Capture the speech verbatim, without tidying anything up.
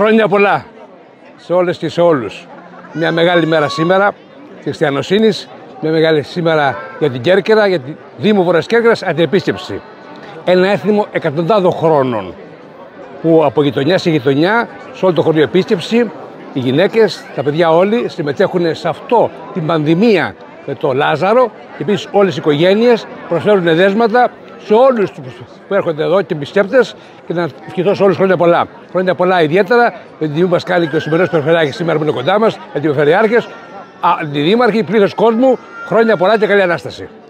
Χρόνια πολλά σε όλες και σε όλους. Μια μεγάλη μέρα σήμερα της χριστιανοσύνης, μια μεγάλη σήμερα για την Κέρκυρα, για τη Δήμο Βόρειας Κέρκυρας, αντιεπίσκεψη. Ένα έθιμο εκατοντάδων χρόνων που από γειτονιά σε γειτονιά, σε όλο το χωριό επίσκεψη, οι γυναίκες, τα παιδιά όλοι συμμετέχουν σε αυτό την πανδημία με το Λάζαρο και επίσης όλες οι οικογένειες προσφέρουν δέσματα σε όλους τους που έρχονται εδώ και επισκέπτες και να ευχηθώ σε όλους χρόνια πολλά. Χρόνια πολλά ιδιαίτερα με την τιμή που μας κάνει και ο σημερινός Περιφερειάρχης σήμερα που είναι κοντά μας, με την Περιφερειάρχες, αντιδήμαρχοι, πλήθος κόσμου, χρόνια πολλά και καλή Ανάσταση.